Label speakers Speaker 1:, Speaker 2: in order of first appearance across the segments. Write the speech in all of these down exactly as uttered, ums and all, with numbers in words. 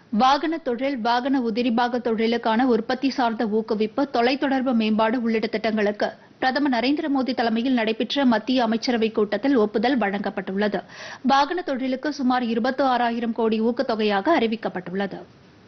Speaker 1: வாகன தொழில், வாகன உதிரிபாக தொழிலுக்கான உற்பத்தி சார்ந்த ஊக்குவிப்பு, தொலைத்தொடர்பு மேம்பாடு உள்ளிட்ட திட்டங்களுக்கு பிரதமர் நரேந்திர மோடி தலைமையில் நடைபெற்ற மத்திய அமைச்சரவைக் கூட்டத்தில் ஒப்புதல் வழங்கப்பட்டுள்ளது. வாகன தொழிலுக்கு சுமார் இருபத்தி ஆறாயிரம் கோடி ஊக்கத்தொகையாக அறிவிக்கப்பட்டுள்ளது.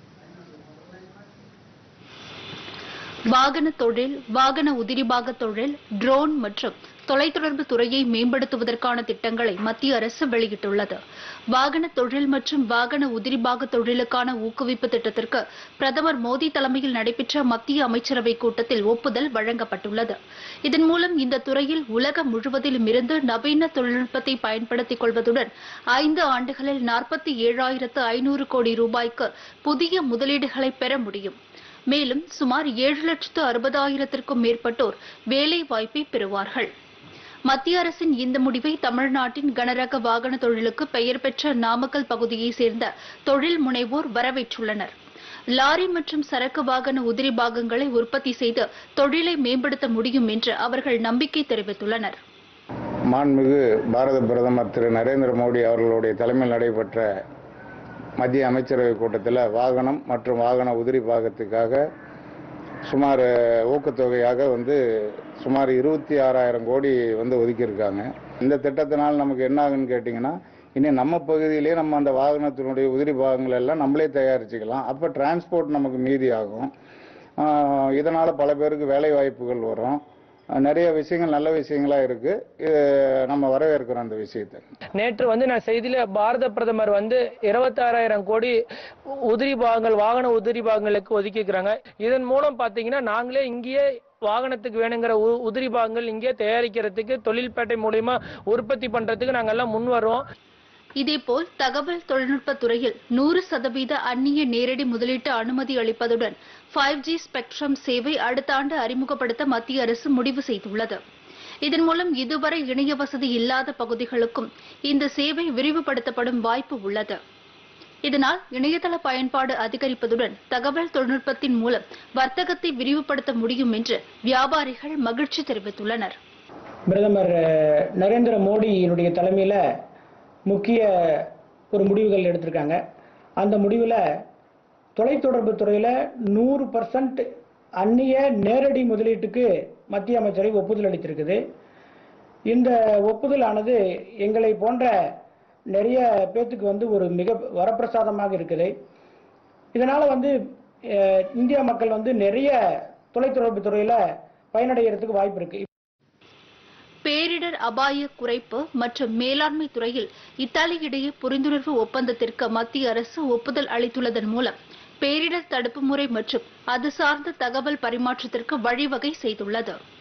Speaker 1: வாகன தொழில், வாகன உதிரிபாக தொழில், ட்ரோன் மற்றும் தொலைத்தொடர்பு துறையை மேம்படுத்துவதற்கான திட்டங்களை மத்திய அரசு வெளியிட்டுள்ளது. வாகன தொழில் மற்றும் வாகன உதிரிபாக தொழிலுக்கான ஊக்குவிப்பு திட்டத்திற்கு பிரதமர் மோடி தலைமையில் நடைபெற்ற மத்திய அமைச்சரவைக் கூட்டத்தில் ஒப்புதல் வழங்கப்பட்டுள்ளது. இதன் மூலம் இந்த துறையில் உலகம் முழுவதிலும் இருந்து நவீன தொழில்நுட்பத்தை பயன்படுத்திக் கொள்வதுடன் ஐந்து ஆண்டுகளில் நாற்பத்தி ஏழாயிரத்து ஐநூறு கோடி ரூபாய்க்கு புதிய முதலீடுகளை பெற முடியும். மேலும் சுமார் ஏழு லட்சத்து அறுபதாயிரத்திற்கும் மேற்பட்டோர் வேலை வாய்ப்பை பெறுவார்கள். மத்திய அரசின் இந்த முடிவை தமிழ்நாட்டின் கனரக வாகன தொழிலுக்கு பெயர் பெற்ற நாமக்கல் பகுதியைச் சேர்ந்த தொழில் முனைவோர் வரவேற்றுள்ளனர். லாரி மற்றும் சரக்கு வாகன உதிரி பாகங்களை உற்பத்தி செய்து தொழிலை மேம்படுத்த முடியும் என்று அவர்கள் நம்பிக்கை தெரிவித்துள்ளனர்.
Speaker 2: மாண்புமிகு பாரத பிரதமர் திரு நரேந்திர மோடி அவர்களுடைய தலைமையில் நடைபெற்ற மத்திய அமைச்சரவை கூட்டத்தில் வாகனம் மற்றும் வாகன உதிரி பாகத்துக்காக சுமார் ஊக்கத்தொகையாக வந்து சுமார் இருபத்தி ஆறாயிரம் கோடி வந்து ஒதுக்கியிருக்காங்க. இந்த திட்டத்தினால் நமக்கு என்ன ஆகுன்னு கேட்டிங்கன்னா, இனி நம்ம பகுதியிலே நம்ம அந்த வாகனத்தினுடைய உதிரி பாகங்கள் எல்லாம் நம்மளே தயாரிச்சுக்கலாம். அப்போ டிரான்ஸ்போர்ட் நமக்கு மீதி ஆகும். இதனால் பல பேருக்கு வேலை வாய்ப்புகள் வரும். நிறைய விஷயங்கள் நல்ல விஷயங்களா இருக்கு. நம்ம வரவேற்கிறோம் அந்த விஷயத்தை.
Speaker 3: நேற்று வந்து நான் செய்தியில பாரத பிரதமர் வந்து இருபத்தி ஆறாயிரம் கோடி உதிரி பாகங்கள் வாகன உதிரி பாகங்களுக்கு ஒதுக்கிக்கிறாங்க. இதன் மூலம் பாத்தீங்கன்னா நாங்களே இங்கேயே வாகனத்துக்கு வேணுங்கிற உதிரி பாகங்கள் இங்கே தயாரிக்கிறதுக்கு தொழில்பேட்டை மூலமா உற்பத்தி பண்றதுக்கு நாங்க எல்லாம் முன் வரோம்.
Speaker 1: இதேபோல் தகவல் தொழில்நுட்ப துறையில் நூறு சதவீத அந்நிய நேரடி முதலீட்டு அனுமதி அளிப்பதுடன் ஃபைவ் ஜி ஸ்பெக்ட்ரம் சேவை அடுத்த ஆண்டு அறிமுகப்படுத்த மத்திய அரசு முடிவு செய்துள்ளது. இதன் மூலம் இதுவரை இணைய வசதி இல்லாத பகுதிகளுக்கும் இந்த சேவை விரிவுபடுத்தப்படும் வாய்ப்பு உள்ளது. இதனால் இணையதள பயன்பாடு அதிகரிப்பதுடன் தகவல் தொழில்நுட்பத்தின் மூலம் வர்த்தகத்தை விரிவுபடுத்த முடியும் என்று வியாபாரிகள் மகிழ்ச்சி தெரிவித்துள்ளனர்.
Speaker 4: பிரதமர் நரேந்திர மோடியினுடைய தலைமையில முக்கிய ஒரு முடிவுகள் எடுத்திருக்காங்க. அந்த முடிவில் தொலைத்தொடர்பு துறையில் நூறு பர்சன்ட் அந்நிய நேரடி முதலீட்டுக்கு மத்திய அமைச்சரவை ஒப்புதல் அளித்திருக்குது. இந்த ஒப்புதல் ஆனது எங்களை போன்ற நிறைய பேத்துக்கு வந்து ஒரு மிக வரப்பிரசாதமாக இருக்குது. இதனால் வந்து இந்திய மக்கள் வந்து நிறைய தொலைத்தொடர்பு துறையில் பயனடைகிறதுக்கு வாய்ப்பு இருக்கு.
Speaker 1: பேரிடர் அபாய குறைப்பு மற்றும் மேலாண்மை துறையில் இத்தாலி இடையே புரிந்துணர்வு ஒப்பந்தத்திற்கு மத்திய அரசு ஒப்புதல் அளித்துள்ளதன் மூலம் பேரிடர் தடுப்பு முறை மற்றும் அது சார்ந்த தகவல் பரிமாற்றத்திற்கு வழிவகை செய்துள்ளது.